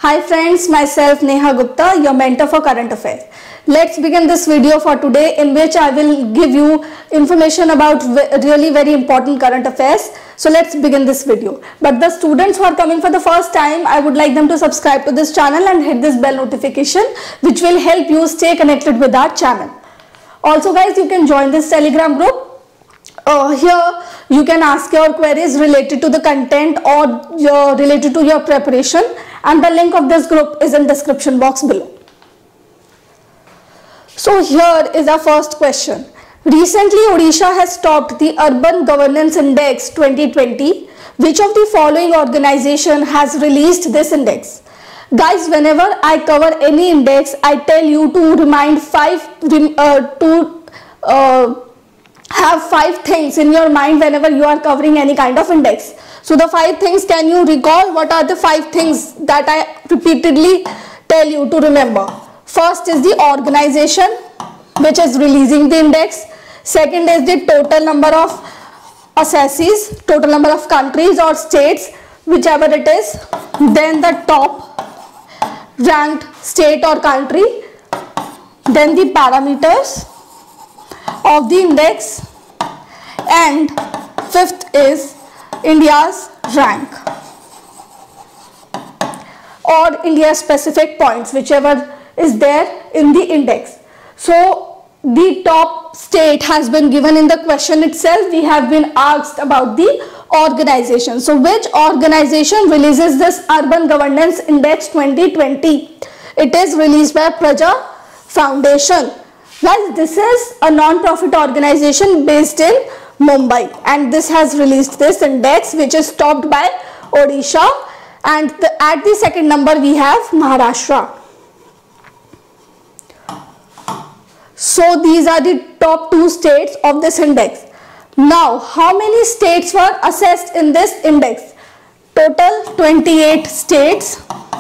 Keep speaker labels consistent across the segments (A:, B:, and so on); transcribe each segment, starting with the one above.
A: Hi friends, myself Neha Gupta, your mentor for current affairs. Let's begin this video for today, in which I will give you information about really very important current affairs. So let's begin this video. But the students who are coming for the first time, I would like them to subscribe to this channel and hit this bell notification, which will help you stay connected with our channel. Also guys, you can join this Telegram group. Here you can ask your queries related to the content or related to your preparation, and the link of this group is in description box below. So here is our first question. Recently Odisha has topped the Urban Governance Index 2020. Which of the following organization has released this index? Guys, whenever I cover any index, I tell you to have five things in your mind whenever you are covering any kind of index. So the 5 things, can you recall what are the 5 things that I repeatedly tell you to remember? First is the organization which is releasing the index. Second is the total number of assessees, total number of countries or states, whichever it is. Then the top ranked state or country. Then the parameters of the index, and fifth is India's rank or India specific points, whichever is there in the index. So the top state has been given in the question itself. We have been asked about the organization. So which organization releases this Urban Governance Index 2020? It is released by Praja Foundation. Guys, this is a non-profit organization based in Mumbai, and this has released this index, which is topped by Odisha, and at the second number we have Maharashtra. So these are the top 2 states of this index. Now, how many states were assessed in this index? Total 28 states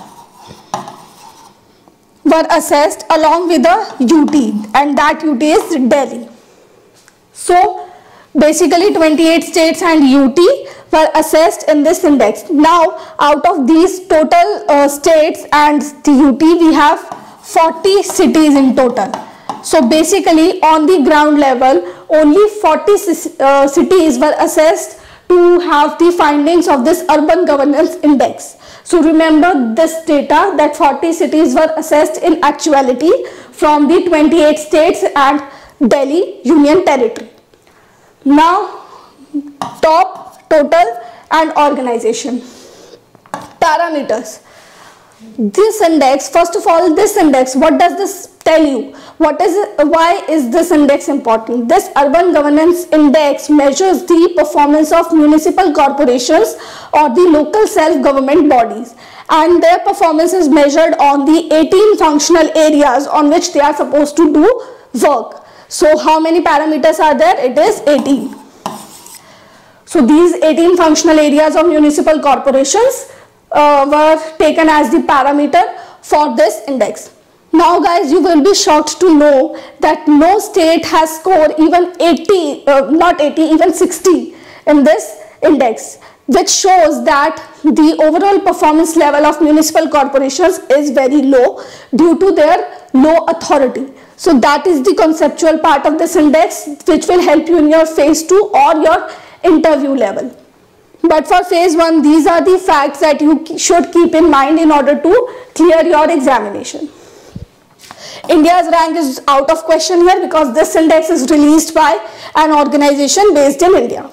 A: were assessed along with the UT, and that UT is Delhi. So basically 28 states and UT were assessed in this index. Now out of these total states and the UT, we have 40 cities in total. So basically on the ground level only 40 cities were assessed to have the findings of this Urban Governance Index. So remember this data, that 40 cities were assessed in actuality from the 28 states and Delhi Union Territory. Now top, total and organization. Parameters. This index, first of all, this index, what does this tell you? Why is this index important? This Urban Governance Index measures the performance of municipal corporations or the local self-government bodies, and their performance is measured on the 18 functional areas on which they are supposed to do work. So how many parameters are there? It is 18. So these 18 functional areas of municipal corporations were taken as the parameter for this index. Now guys, you will be shocked to know that no state has scored even 80, not 80, even 60 in this index, which shows that the overall performance level of municipal corporations is very low due to their low authority. So that is the conceptual part of this index, which will help you in your phase 2 or your interview level. But for phase 1, these are the facts that you should keep in mind in order to clear your examination. India's rank is out of question here because this index is released by an organization based in India.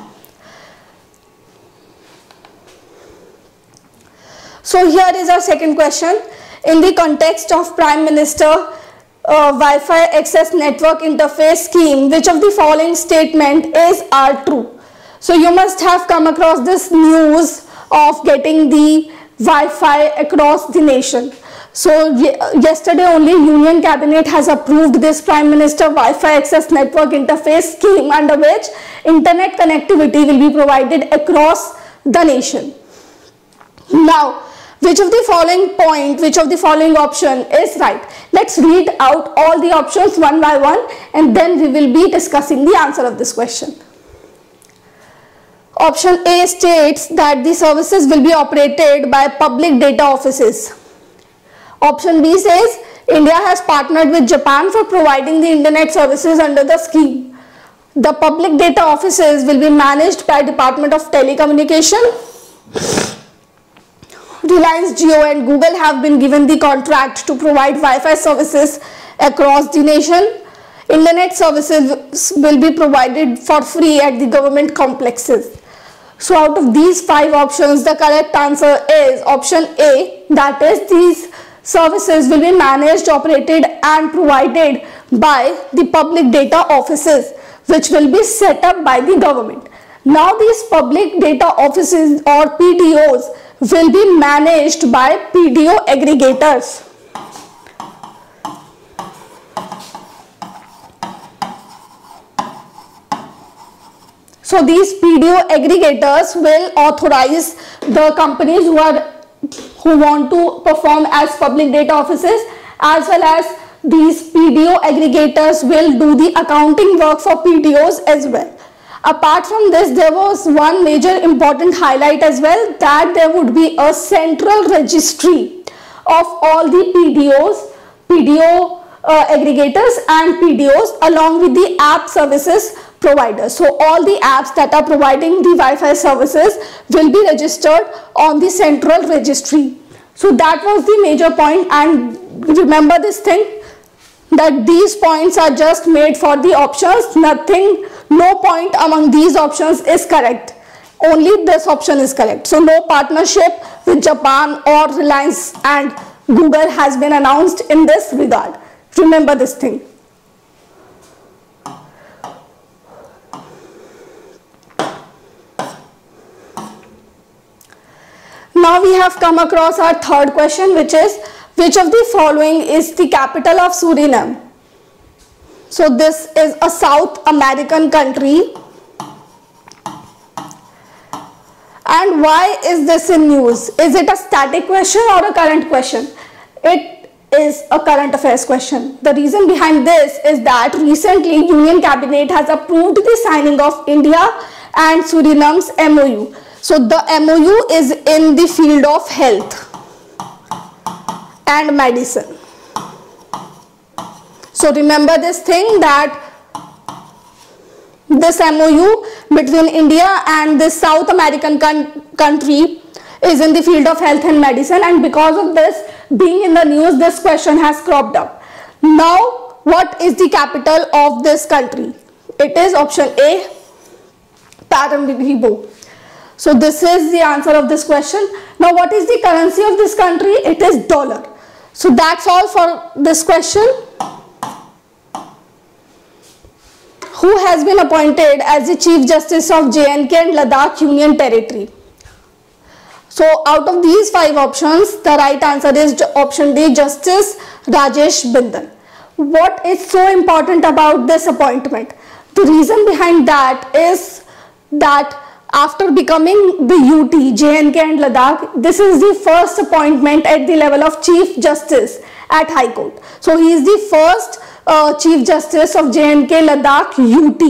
A: So here is our second question. In the context of Prime Minister Wi-Fi Access Network Interface Scheme, which of the following statement are true? So you must have come across this news of getting the Wi-Fi across the nation. So yesterday only Union Cabinet has approved this Prime Minister Wi-Fi Access Network Interface Scheme, under which internet connectivity will be provided across the nation. Now, which of the following option is right? Let's read out all the options one by one, and then we will be discussing the answer of this question. Option A states that the services will be operated by public data offices. Option B says India has partnered with Japan for providing the internet services under the scheme. The public data offices will be managed by Department of Telecommunication. Reliance Jio and Google have been given the contract to provide Wi-Fi services across the nation. Internet services will be provided for free at the government complexes. So out of these 5 options, the correct answer is option A, that is these services will be managed, operated and provided by the public data offices, which will be set up by the government. Now these public data offices or PDOs will be managed by PDO aggregators. So these PDO aggregators will authorize the companies who want to perform as public data offices, as well as these PDO aggregators will do the accounting work for PDOs as well. Apart from this, there was one major important highlight as well, that there would be a central registry of all the PDO aggregators and PDOs along with the app services providers. So all the apps that are providing the Wi-Fi services will be registered on the central registry. So that was the major point, and remember this thing, that these points are just made for the options. No point among these options is correct. Only this option is correct. So no partnership with Japan or Reliance and Google has been announced in this regard. Remember this thing. Now we have come across our third question, which is, which of the following is the capital of Suriname? So this is a South American country. And why is this in news? Is it a static question or a current question? It is a current affairs question. The reason behind this is that recently Union Cabinet has approved the signing of India and Suriname's MOU. So the MOU is in the field of health and medicine. So remember this thing, that this MOU between India and this South American country is in the field of health and medicine, and because of this being in the news, this question has cropped up. Now, what is the capital of this country? It is option A, Paramaribo. So this is the answer of this question. Now what is the currency of this country? It is dollar. So that's all for this question. Who has been appointed as the Chief Justice of J&K and Ladakh Union Territory? So out of these 5 options, the right answer is option D, Justice Rajesh Bindal. What is so important about this appointment? The reason behind that is that after becoming the UT, J&K and Ladakh, this is the first appointment at the level of Chief Justice at High Court. So he is the first Chief Justice of J&K Ladakh UT.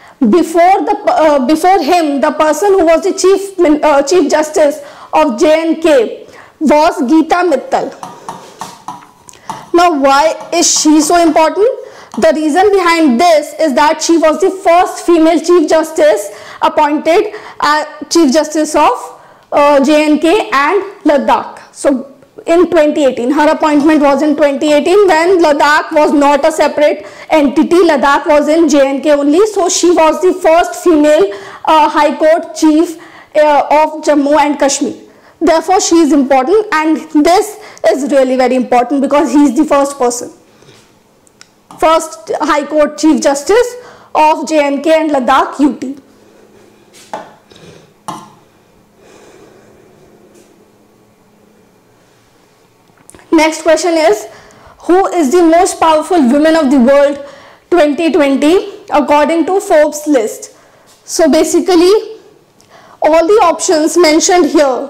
A: Before him, the person who was the Chief Justice of J&K was Geeta Mittal. Now why is she so important? The reason behind this is that she was the first female Chief Justice appointed as Chief Justice of J&K and Ladakh. So in 2018, her appointment was in 2018 when Ladakh was not a separate entity. Ladakh was in J&K only. So she was the first female High Court Chief of Jammu and Kashmir. Therefore, she is important, and this is really very important because he is the first person. First High Court Chief Justice of J&K and Ladakh UT. Next question is, who is the most powerful woman of the world 2020 according to Forbes list? So basically, all the options mentioned here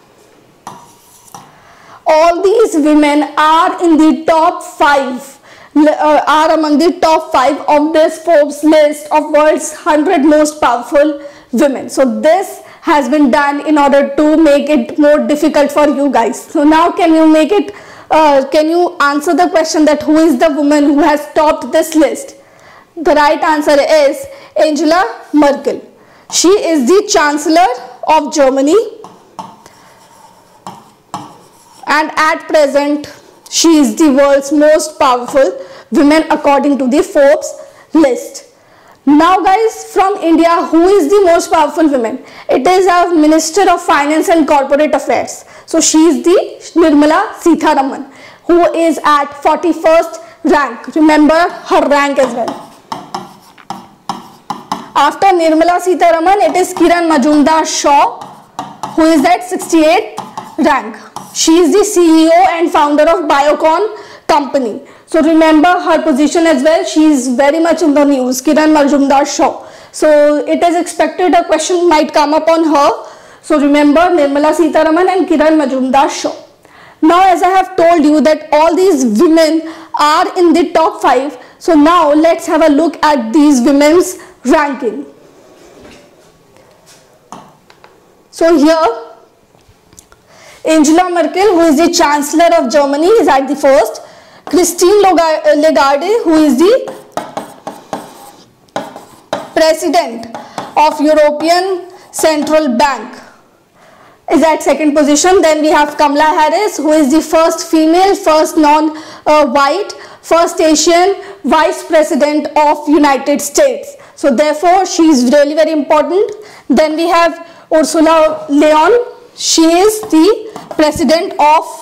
A: all these women are in the top 5 are among the top 5 of this Forbes list of world's 100 most powerful women. So this has been done in order to make it more difficult for you guys. So now can you make it, can you answer the question that who is the woman who has topped this list? The right answer is Angela Merkel. She is the Chancellor of Germany, and at present she is the world's most powerful woman according to the Forbes list. Now guys, from India, who is the most powerful woman? It is our Minister of Finance and Corporate Affairs. So she is the Nirmala Sitharaman, who is at 41st rank. Remember her rank as well. After Nirmala Sitharaman, it is Kiran Majumdar-Shaw, who is at 68th rank. She is the CEO and founder of Biocon company. So remember her position as well. She is very much in the news, Kiran Majumdar-Shaw. So it is expected a question might come up on her. So remember Nirmala Sitharaman and Kiran Majumdar-Shaw. Now as I have told you that all these women are in the top 5. So now let's have a look at these women's ranking. So here Angela Merkel, who is the Chancellor of Germany, is at the first. Christine Lagarde, who is the President of European Central Bank, is at second position. Then we have Kamala Harris, who is the first female, first non-white, first Asian Vice President of United States. So therefore she is really very important. Then we have Ursula Leyen. She is the President of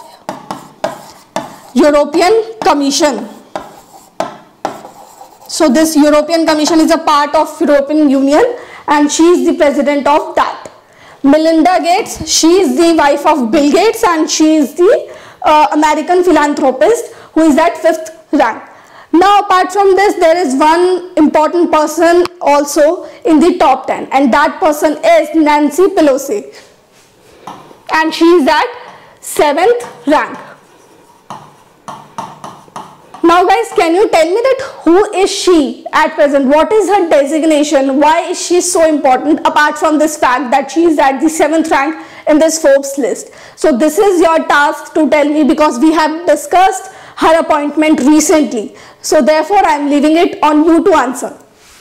A: European Commission. So this European Commission is a part of European Union and she is the President of that. Melinda Gates, she is the wife of Bill Gates and she is the American philanthropist who is at 5th rank. Now apart from this, there is one important person also in the top 10 and that person is Nancy Pelosi and she is at 7th rank. Now guys, can you tell me that who is she at present? What is her designation? Why is she so important apart from this fact that she is at the 7th rank in this Forbes list? So this is your task to tell me because we have discussed her appointment recently. So therefore I am leaving it on you to answer.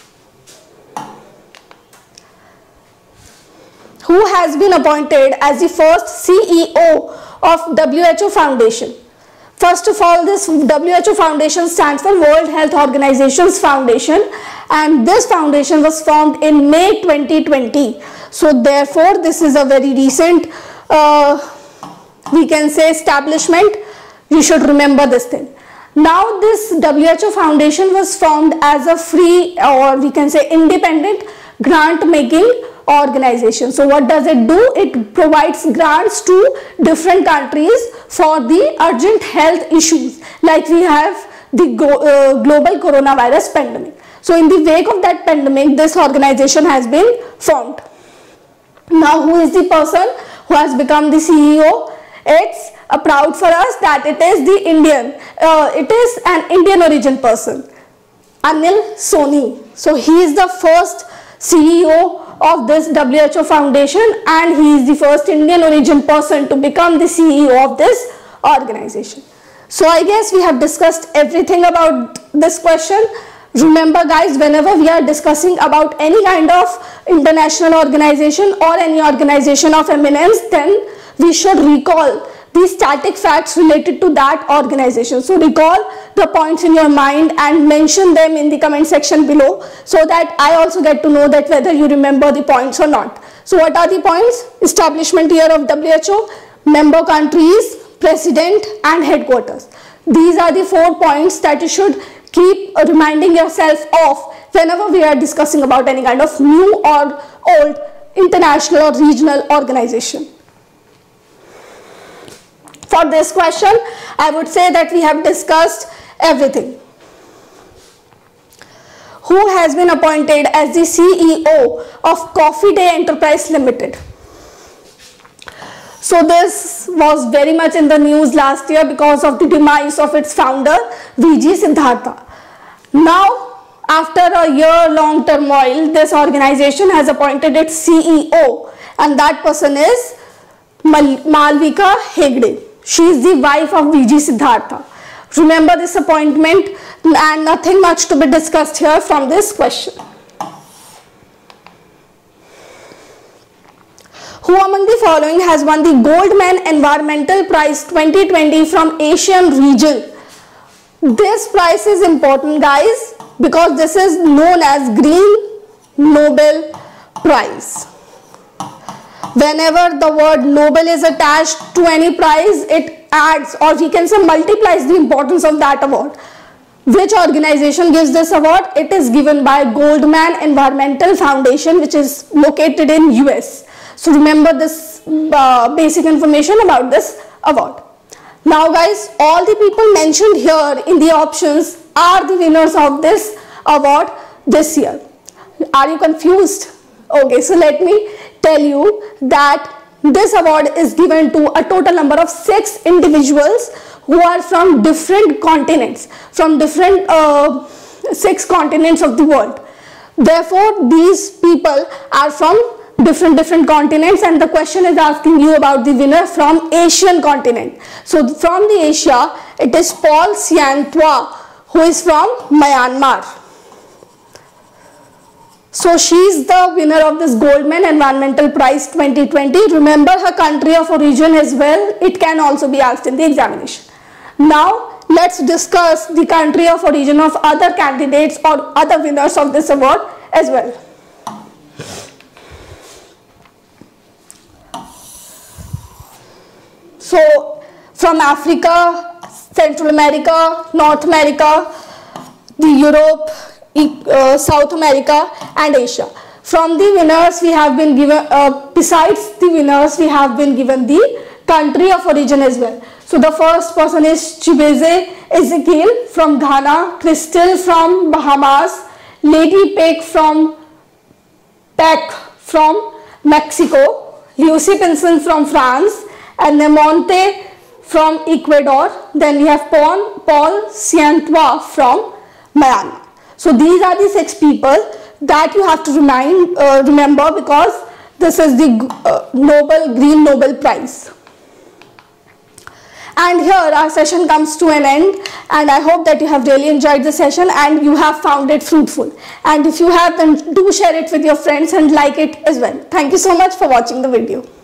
A: Who has been appointed as the first CEO of WHO Foundation? First of all, this WHO Foundation stands for World Health Organization's Foundation and this foundation was formed in May 2020. So therefore, this is a very recent, we can say, establishment. You should remember this thing. Now this WHO Foundation was formed as a free or we can say independent grant making organization. So what does it do? It provides grants to different countries for the urgent health issues like we have the global coronavirus pandemic. So in the wake of that pandemic, this organization has been formed. Now who is the person who has become the CEO? It's proud for us that it is the it is an Indian origin person, Anil Soni. So he is the first CEO of this WHO Foundation and he is the first Indian origin person to become the CEO of this organization. So I guess we have discussed everything about this question. Remember guys, whenever we are discussing about any kind of international organization or any organization of eminence, then we should recall the static facts related to that organization. So recall the points in your mind and mention them in the comment section below so that I also get to know that whether you remember the points or not. So what are the points? Establishment year of WHO, member countries, president and headquarters. These are the 4 points that you should keep reminding yourself of whenever we are discussing about any kind of new or old international or regional organization. For this question, I would say that we have discussed everything. Who has been appointed as the CEO of Coffee Day Enterprise Limited? So this was very much in the news last year because of the demise of its founder V.G. Siddhartha. Now, after a year-long turmoil, this organization has appointed its CEO, and that person is Malvika Hegde. She is the wife of V.G. Siddhartha. Remember this appointment, and nothing much to be discussed here from this question. Who among the following has won the Goldman Environmental Prize 2020 from Asian region? This prize is important, guys, because this is known as Green Nobel Prize. Whenever the word Nobel is attached to any prize, it adds, or we can say multiplies, the importance of that award. Which organization gives this award? It is given by Goldman Environmental Foundation, which is located in US. So remember this basic information about this award. Now guys, all the people mentioned here in the options are the winners of this award this year. Are you confused? Okay, so let me tell you that this award is given to a total number of 6 individuals who are from different continents, from different 6 continents of the world. Therefore, these people are from different continents, and the question is asking you about the winner from Asian continent. So from the Asia, it is Paul Sian Tua, who is from Myanmar. So she is the winner of this Goldman Environmental Prize 2020. Remember her country of origin as well. It can also be asked in the examination. Now let's discuss the country of origin of other candidates or other winners of this award as well. So from Africa, Central America, North America, the Europe, South America and Asia. From the winners we have been given, besides the winners we have been given the country of origin as well. So the first person is Chibeze Ezekiel from Ghana, Crystal from Bahamas, Lady Peck from Mexico, Lucy Pinson from France, and Nemonte from Ecuador. Then we have Paul Sian Tua from Myanmar. So these are the 6 people that you have to remember, because this is the Green Nobel Prize. And here our session comes to an end, and I hope that you have really enjoyed the session and you have found it fruitful. And if you have, then do share it with your friends and like it as well. Thank you so much for watching the video.